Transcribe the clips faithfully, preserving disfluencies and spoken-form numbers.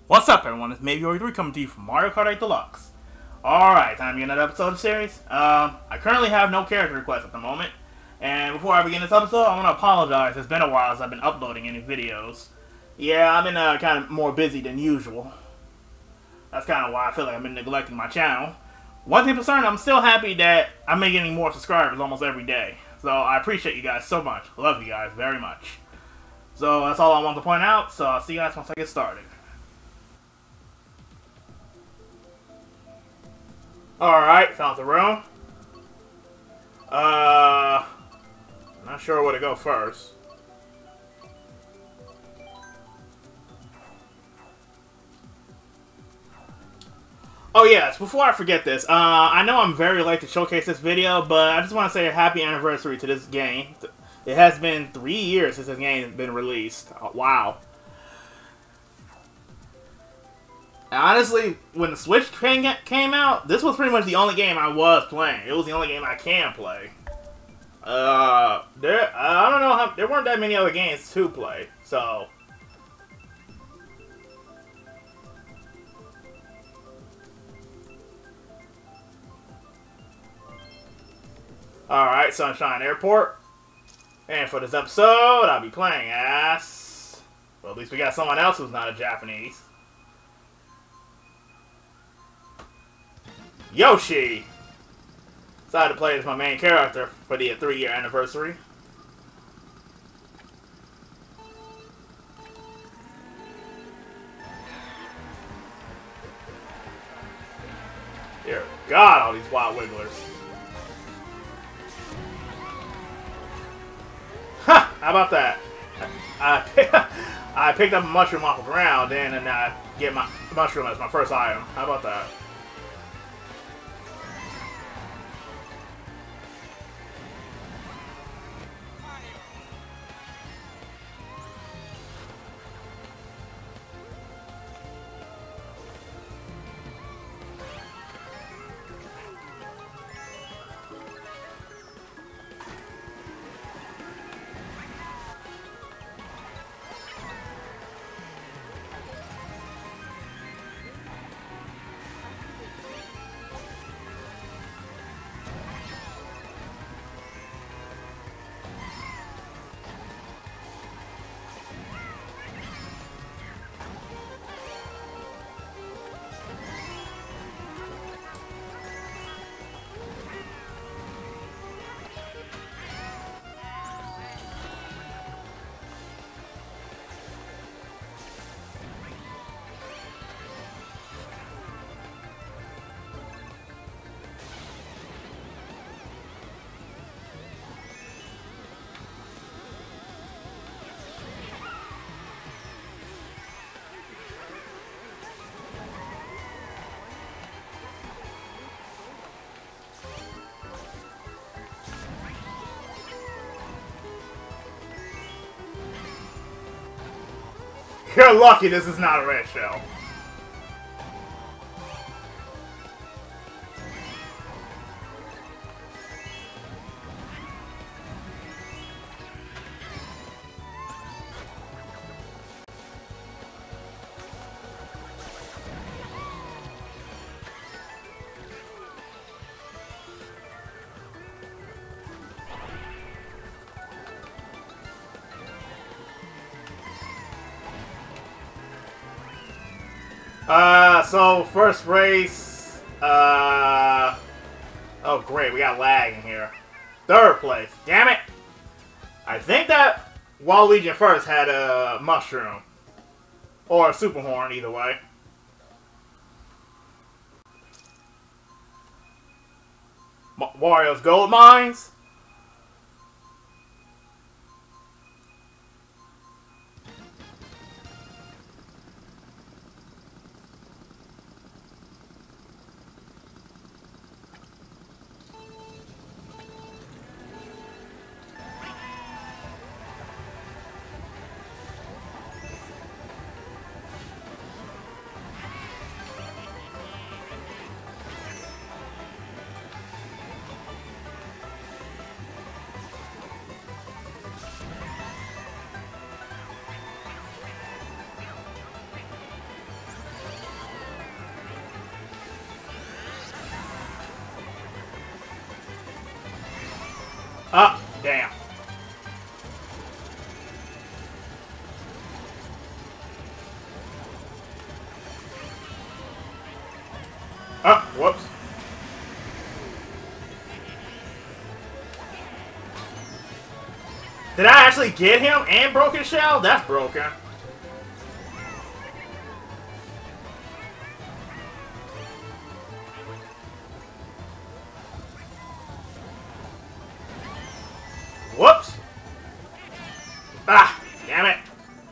What's up, everyone? It's Maybe three coming to you from Mario Kart eight Deluxe. Alright, time to begin another episode of the series. Um, I currently have no character requests at the moment. And before I begin this episode, I want to apologize. It's been a while since I've been uploading any videos. Yeah, I've been uh, kind of more busy than usual. That's kind of why I feel like I've been neglecting my channel. One thing for certain, I'm still happy that I'm getting more subscribers almost every day. So I appreciate you guys so much. Love you guys very much. So that's all I want to point out. So I'll see you guys once I get started. Alright, found the room. Uh, not sure where to go first. Oh yes, before I forget this, uh, I know I'm very late to showcase this video, but I just want to say a happy anniversary to this game. It has been three years since this game has been released. Oh, wow. Honestly, when the Switch came out, this was pretty much the only game I was playing. It was the only game I can play. Uh, there, I don't know how, there weren't that many other games to play, so. Alright, Sunshine Airport. And for this episode, I'll be playing as, well, at least we got someone else who's not a Japanese. Yoshi! Decided to play as my main character for the three-year anniversary. Dear God, all these wild wigglers. Ha! How about that? I, I, I picked up a mushroom off the ground and then I get my mushroom as my first item. How about that? You're lucky this is not a red shell. Uh, so first race, uh, oh great, we got lag in here. Third place, damn it! I think that Waluigi first had a mushroom. Or a super horn, either way. M Wario's gold mines? Did I actually get him and broken shell? That's broken. Whoops! Ah, damn it.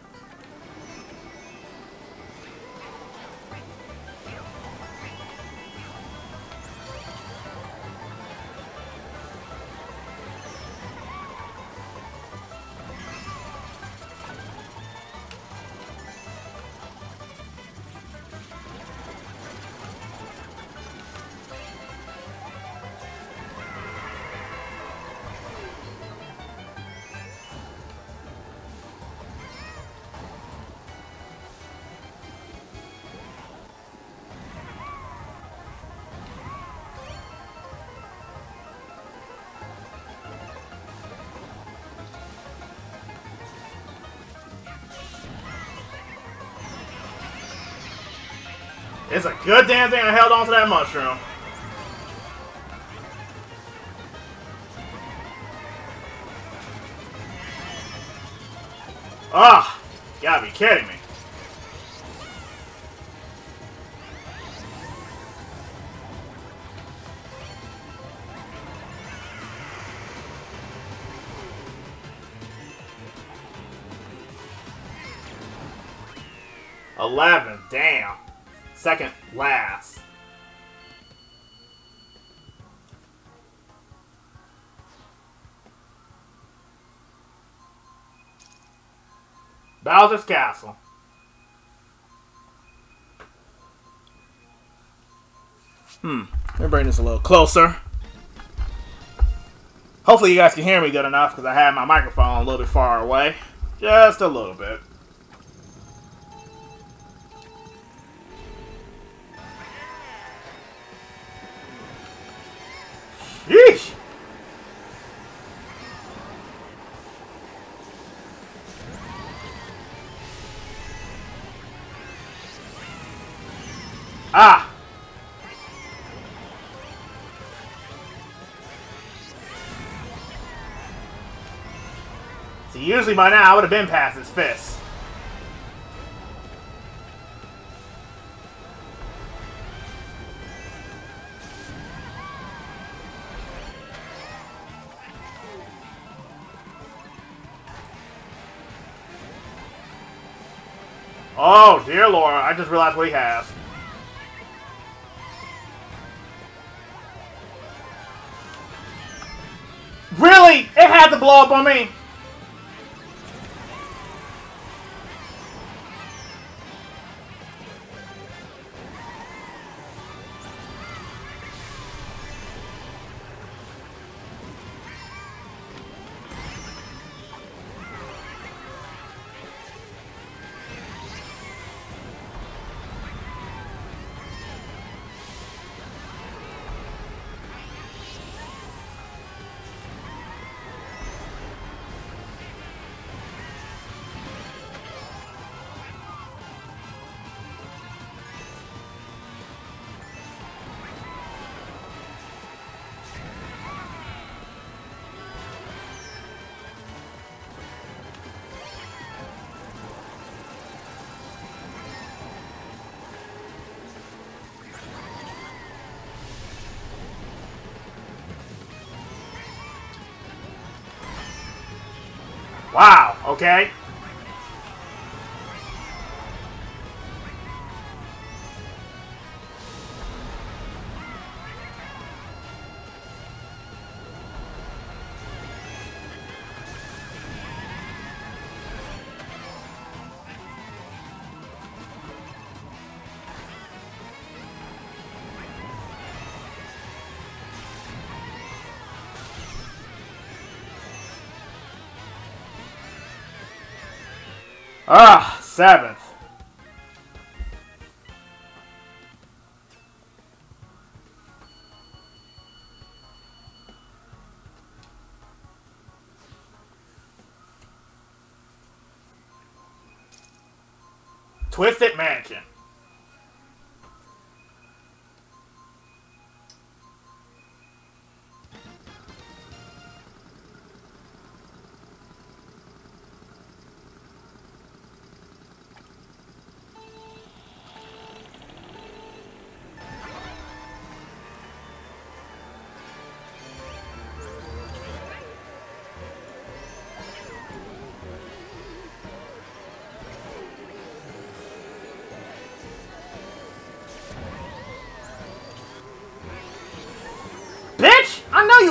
It's a good damn thing I held on to that mushroom. Ah, you gotta be kidding me. Eleven, damn. Second last. Bowser's Castle. Hmm. Let me bring this a little closer. Hopefully you guys can hear me good enough because I have my microphone a little bit far away. Just a little bit. Yeesh! Ah! See, usually by now I would have been past his fist. Oh, dear Lord, I just realized what he has. Really? It had to blow up on me? Wow, okay. Ah, seventh. Twisted Mansion.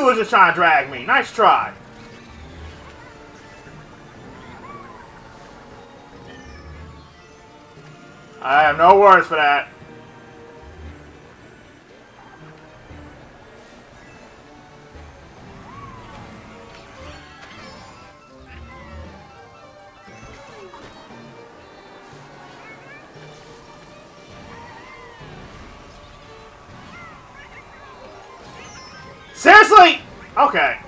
was just trying to drag me. Nice try. I have no words for that. Seriously? Okay.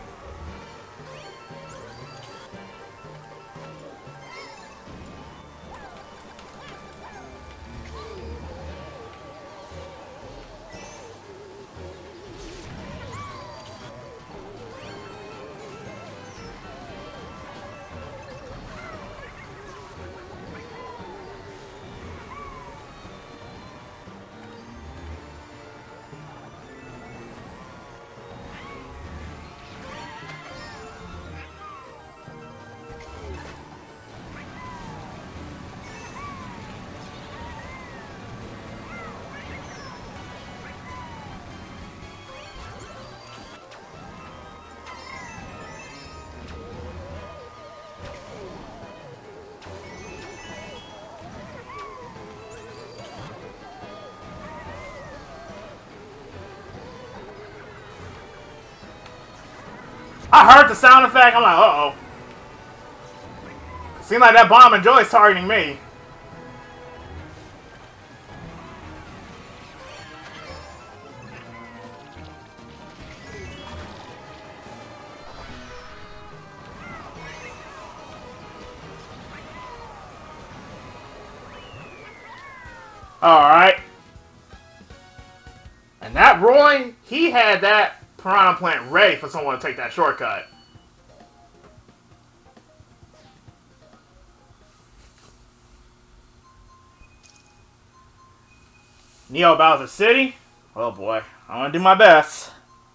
I heard the sound effect. I'm like, uh-oh. Seems like that bomb and Joy is targeting me. Alright. And that Roy, he had that Piranha Plant ready for someone to take that shortcut. Neo Bowser City? Oh boy, I'm gonna do my best.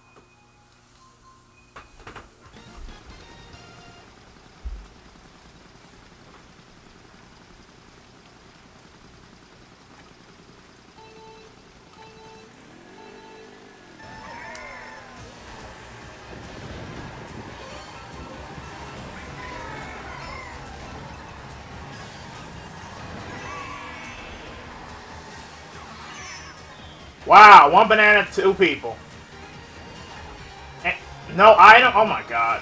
Wow, one banana, two people. And no item? Oh my god.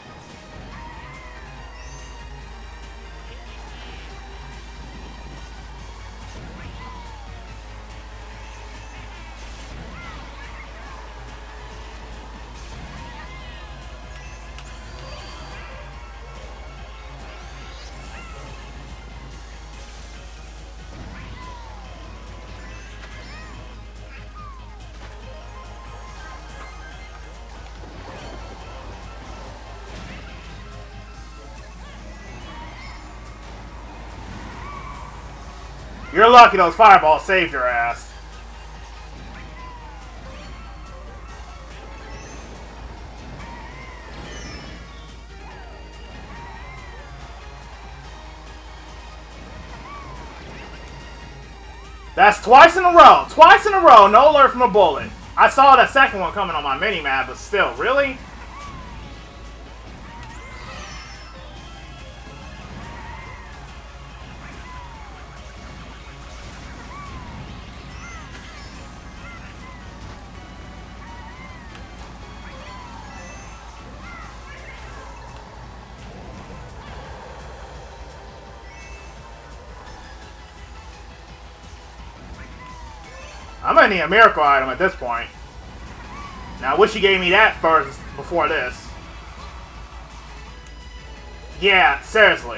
You're lucky those fireballs saved your ass. That's twice in a row. Twice in a row, no alert from a bullet. I saw that second one coming on my mini-map, but still, really? I'm gonna need a miracle item at this point. Now, I wish you gave me that first before this. Yeah, seriously.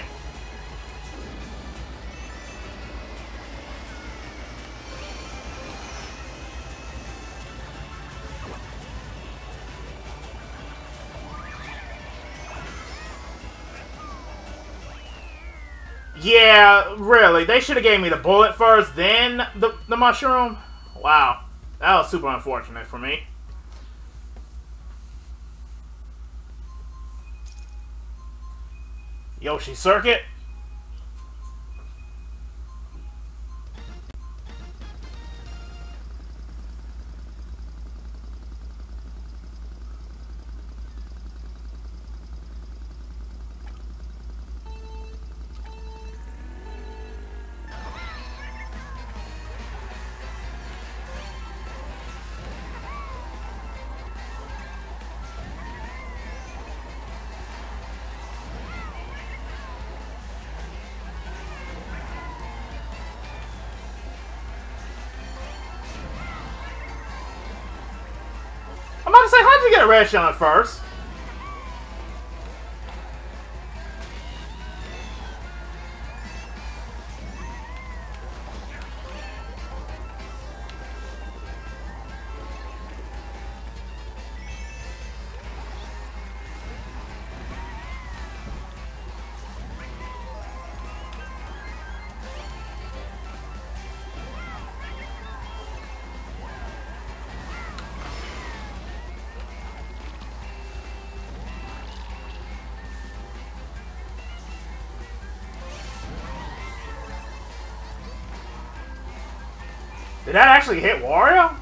Yeah, really. They should have gave me the bullet first, then the, the mushroom. Wow. That was super unfortunate for me. Yoshi Circuit. about to say, how'd you get a red shell at first? Did that actually hit Wario?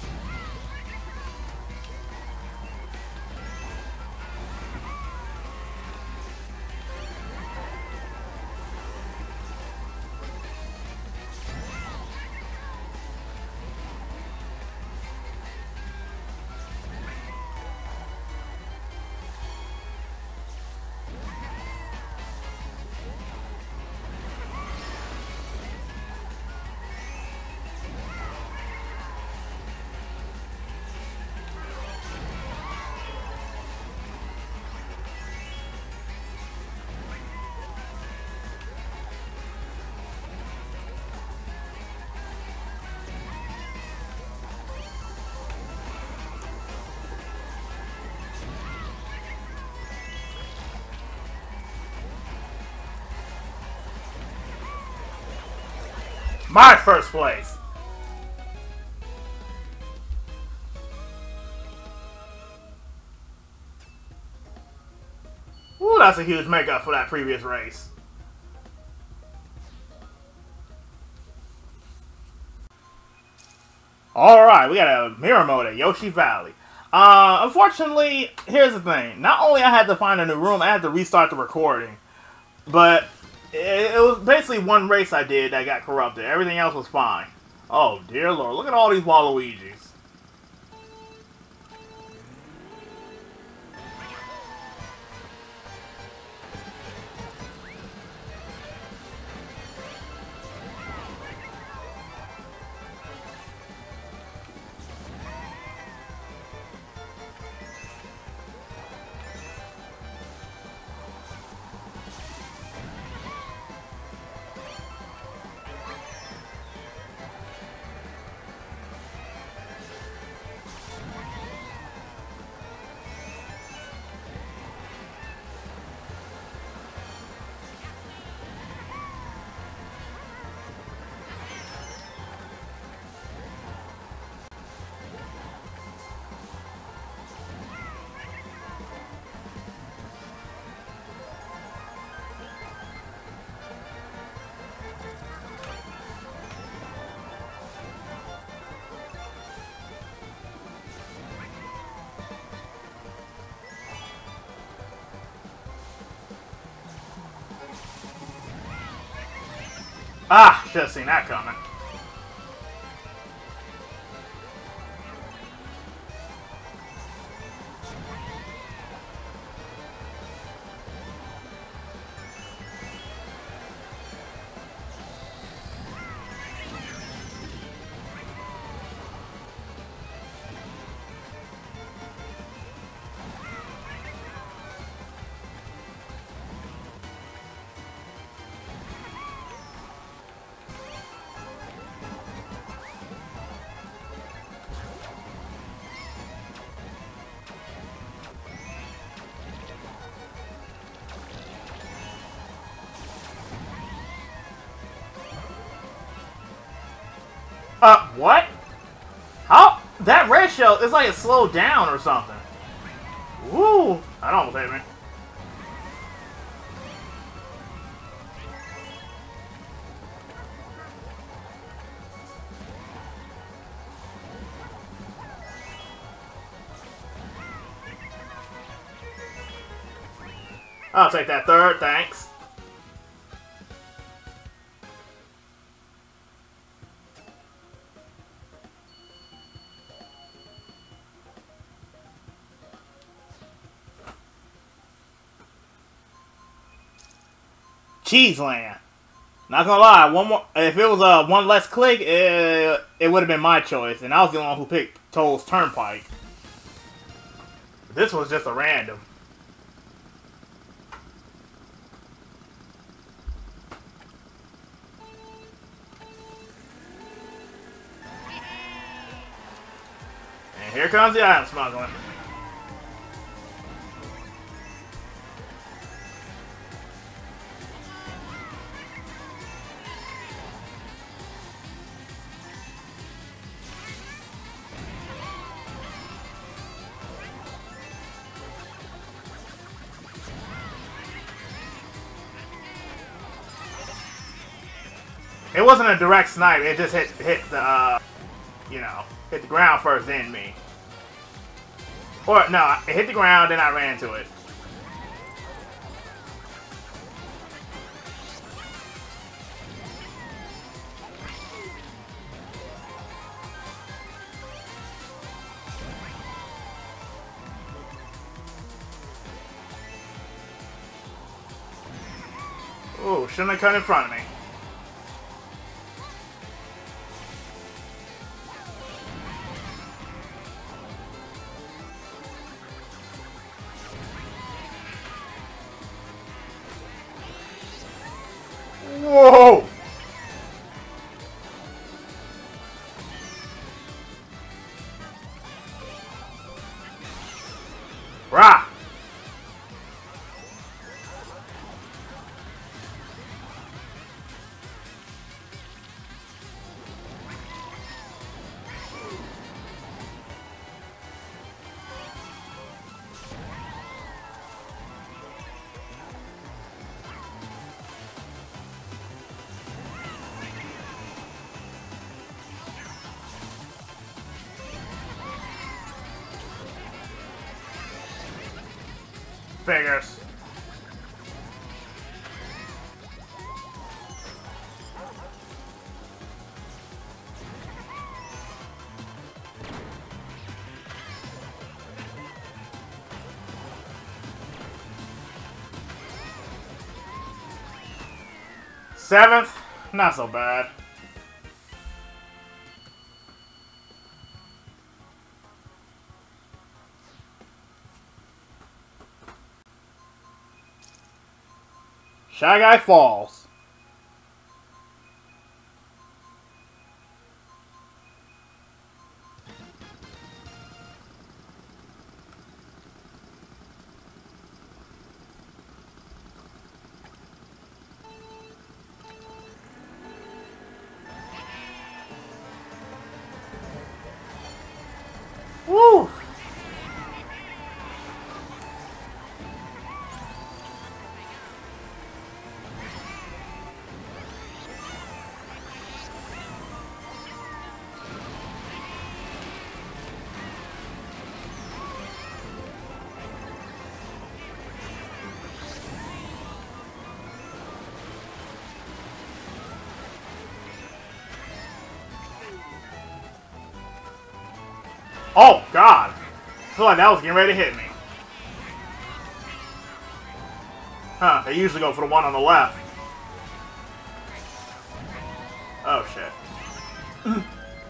My first place! Ooh, that's a huge makeup for that previous race. Alright, we got a mirror mode at Yoshi Valley. Uh, unfortunately, here's the thing. Not only I had to find a new room, I had to restart the recording. But it, it was basically one race I did that got corrupted. Everything else was fine. Oh, dear Lord. Look at all these Waluigis. Ah, should have seen that coming. Uh, what? How? That red shell, it's like it slowed down or something. Woo! That almost hit me. I'll take that third, thanks. Cheeseland. Not gonna lie, one more. If it was uh, one less click, it, it would have been my choice, and I was the one who picked Toad's Turnpike. This was just a random. And here comes the item smuggling. It wasn't a direct snipe, it just hit hit the, uh, you know, hit the ground first, then me. Or, no, it hit the ground, then I ran to it. Ooh, shouldn't have cut in front of me. Whoa! Rah! Figures. Seventh, not so bad. Shy Guy Falls. Woo! Oh, God. I feel like that was getting ready to hit me. Huh, they usually go for the one on the left. Oh, shit.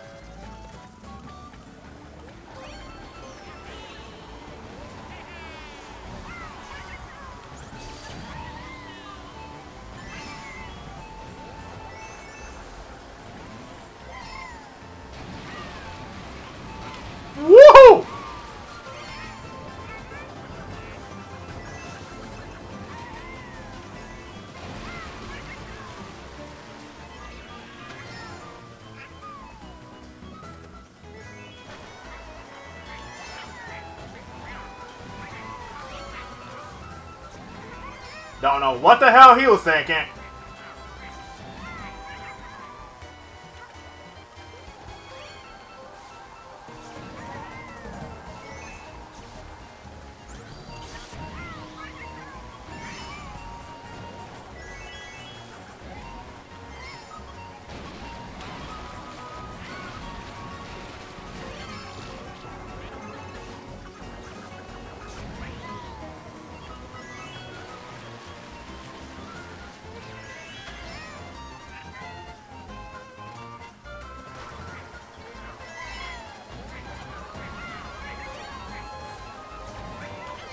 Woohoo! Don't know what the hell he was thinking.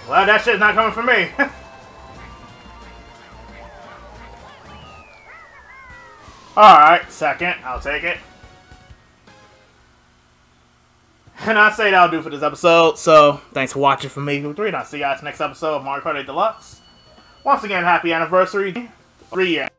Well, that shit's not coming from me. Alright, second. I'll take it. And I'd say that'll do for this episode. So, thanks for watching from me, three, and I'll see you guys next episode of Mario Kart eight Deluxe. Once again, happy anniversary. Three years.